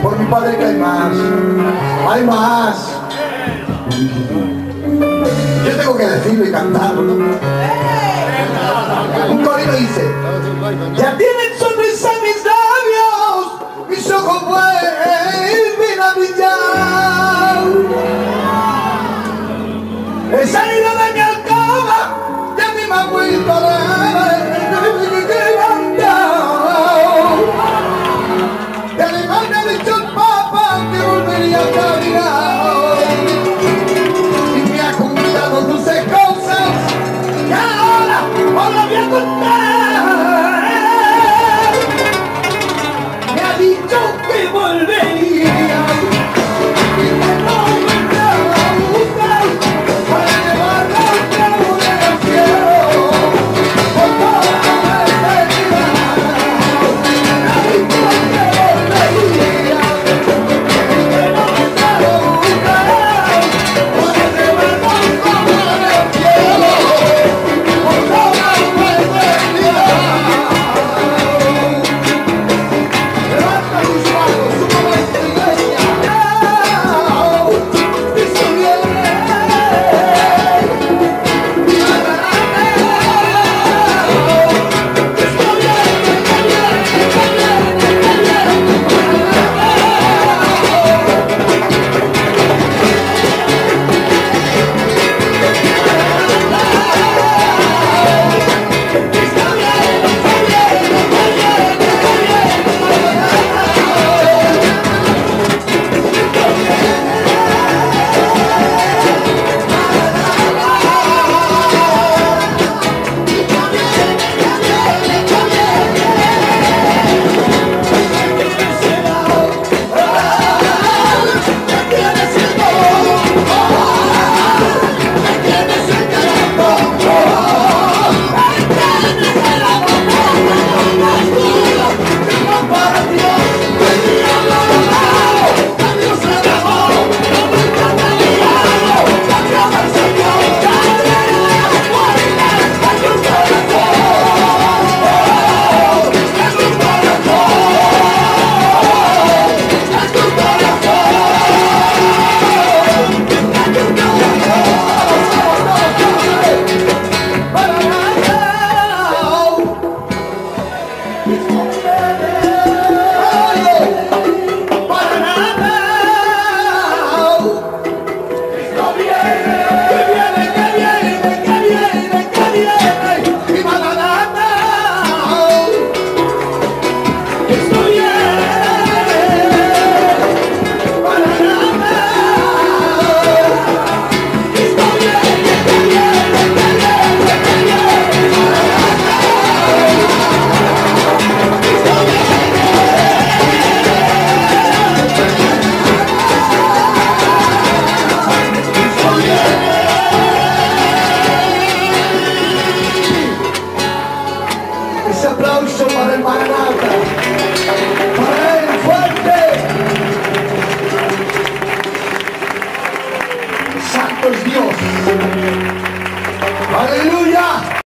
Por mi padre que hay más. Hay más. Yo tengo que decirlo y cantarlo, ¿no? Un corito dice: ya tienen sonrisa mis labios, mis ojos vuelven a brillar. He salido de mi alcoba y a mí me ha vuelto a levantar. De alemán me ha dicho el Papa que volvería a